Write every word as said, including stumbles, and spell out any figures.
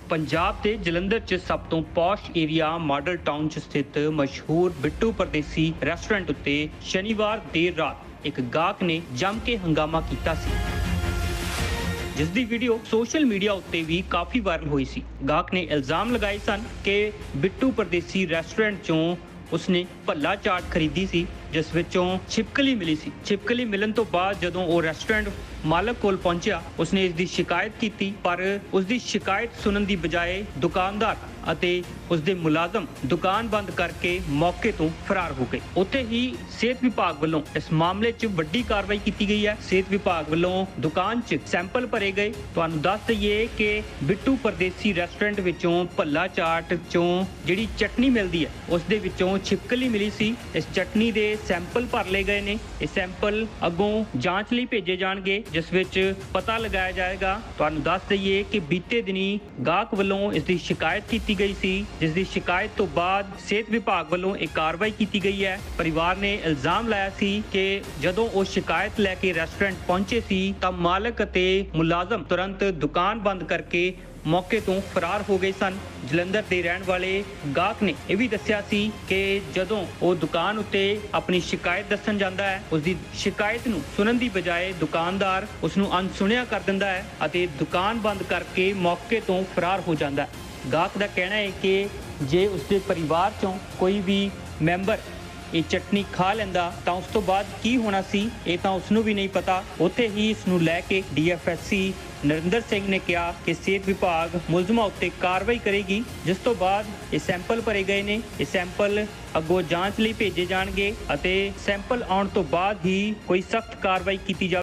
पंजाब के जलंधर च सब तो पॉश एरिया मॉडल टाउन च स्थित मशहूर बिट्टू परदेसी रेस्टोरेंट उत्ते शनिवार देर रात एक गाहक ने जम के हंगामा कीता सी, जिस दी वीडियो सोशल मीडिया उत्ते भी काफ़ी वायरल हुई सी। गाहक ने इल्जाम लगाए सन कि बिट्टू परदेसी रेस्टोरेंट चों उसने भल्ला चाट खरीदी सी, जिस विचों छिपकली मिली सी। छिपकली मिलन तो बाद जदों वो रेस्टोरेंट मालक कोल पहुंचा, उसने इसकी शिकायत की, पर उसकी शिकायत सुनने की बजाय दुकानदार ਅਤੇ ਉਸਦੇ ਮੁਲਾਜ਼ਮ ਦੁਕਾਨ ਬੰਦ ਕਰਕੇ ਮੌਕੇ ਤੋਂ ਫਰਾਰ ਹੋ ਗਏ। ਉੱਥੇ ਹੀ ਸਿਹਤ ਵਿਭਾਗ ਵੱਲੋਂ ਇਸ ਮਾਮਲੇ 'ਚ ਵੱਡੀ ਕਾਰਵਾਈ ਕੀਤੀ ਗਈ ਹੈ। ਸਿਹਤ ਵਿਭਾਗ ਵੱਲੋਂ ਦੁਕਾਨ 'ਚ ਸੈਂਪਲ ਭਰੇ ਗਏ। ਤੁਹਾਨੂੰ ਦੱਸ ਦਈਏ ਕਿ ਬਿੱਟੂ ਪਰਦੇਸੀ ਰੈਸਟੋਰੈਂਟ ਵਿੱਚੋਂ ਭੱਲਾ ਚਾਟ 'ਚੋਂ ਜਿਹੜੀ ਚਟਨੀ ਮਿਲਦੀ ਹੈ ਉਸ ਦੇ ਵਿੱਚੋਂ ਛਿਪਕਲੀ ਮਿਲੀ ਸੀ। ਇਸ ਚਟਨੀ ਦੇ ਸੈਂਪਲ ਭਰ ਲਏ ਗਏ ਨੇ। ਇਹ ਸੈਂਪਲ ਅੱਗੋਂ ਜਾਂਚ ਲਈ ਭੇਜੇ ਜਾਣਗੇ, ਜਿਸ ਵਿੱਚ ਪਤਾ ਲਗਾਇਆ ਜਾਏਗਾ। ਤੁਹਾਨੂੰ ਦੱਸ ਦਈਏ ਕਿ ਬੀਤੇ ਦਿਨੀ ਗਾਹਕ ਵੱਲੋਂ ਇਸ ਦੀ ਸ਼ਿਕਾਇਤ ਕੀਤੀ ਗਈ ਸੀ, ਜਿਸ ਦੀ ਸ਼ਿਕਾਇਤ ਤੋਂ ਬਾਅਦ ਸਿਹਤ ਵਿਭਾਗ ਵੱਲੋਂ ਇੱਕ ਕਾਰਵਾਈ ਕੀਤੀ ਗਈ ਹੈ। ਪਰਿਵਾਰ ਨੇ ਇਲਜ਼ਾਮ ਲਾਇਆ ਸੀ ਕਿ ਜਦੋਂ ਉਹ ਸ਼ਿਕਾਇਤ ਲੈ ਕੇ ਰੈਸਟੋਰੈਂਟ ਪਹੁੰਚੇ ਸੀ ਤਾਂ ਮਾਲਕ ਅਤੇ ਮੁਲਾਜ਼ਮ ਤੁਰੰਤ ਦੁਕਾਨ ਬੰਦ ਕਰਕੇ ਮੌਕੇ ਤੋਂ ਫਰਾਰ ਹੋ ਗਏ ਸਨ। ਜਲੰਧਰ ਦੇ ਰਹਿਣ ਵਾਲੇ ਗਾਹਕ ਨੇ ਇਹ ਵੀ ਦੱਸਿਆ ਸੀ ਕਿ ਜਦੋਂ ਉਹ ਦੁਕਾਨ ਉੱਤੇ ਆਪਣੀ ਸ਼ਿਕਾਇਤ ਦੱਸਣ ਜਾਂਦਾ ਹੈ, ਉਸ ਦੀ ਸ਼ਿਕਾਇਤ ਨੂੰ ਸੁਣਨ ਦੀ ਬਜਾਏ ਦੁਕਾਨਦਾਰ ਉਸ ਨੂੰ ਅਣਸੁਣਿਆ ਕਰ ਦਿੰਦਾ ਹੈ ਅਤੇ ਦੁਕਾਨ ਬੰਦ ਕਰਕੇ ਮੌਕੇ ਤੋਂ ਫਰਾਰ ਹੋ ਜਾਂਦਾ ਹੈ। ਗਾਹਕ ਦਾ ਕਹਿਣਾ ਹੈ ਕਿ ਜੇ ਉਸਦੇ ਪਰਿਵਾਰ ਚੋਂ ਕੋਈ ਵੀ ਮੈਂਬਰ ਇਹ ਚਟਨੀ ਖਾ ਲੈਂਦਾ ਤਾਂ ਉਸ ਤੋਂ ਬਾਅਦ ਕੀ ਹੋਣਾ ਸੀ, ਇਹ ਤਾਂ ਉਸ ਨੂੰ ਵੀ ਨਹੀਂ ਪਤਾ। ਉੱਥੇ ਹੀ ਇਸ ਨੂੰ ਲੈ ਕੇ D F S C Narinder Singh ਨੇ ਕਿਹਾ ਕਿ ਸਿਹਤ ਵਿਭਾਗ ਮੁਲਜ਼ਮਾਂ ਉੱਤੇ ਕਾਰਵਾਈ ਕਰੇਗੀ, ਜਿਸ ਤੋਂ ਬਾਅਦ ਇਹ ਸੈਂਪਲ ਭਰੇ ਗਏ ਨੇ। ਇਹ ਸੈਂਪਲ ਅੱਗੋਂ ਜਾਂਚ ਲਈ ਭੇਜੇ ਜਾਣਗੇ ਅਤੇ ਸੈਂਪਲ ਆਉਣ ਤੋਂ ਬਾਅਦ ਹੀ ਕੋਈ ਸਖਤ ਕਾਰਵਾਈ ਕੀਤੀ ਜਾਵੇਗੀ।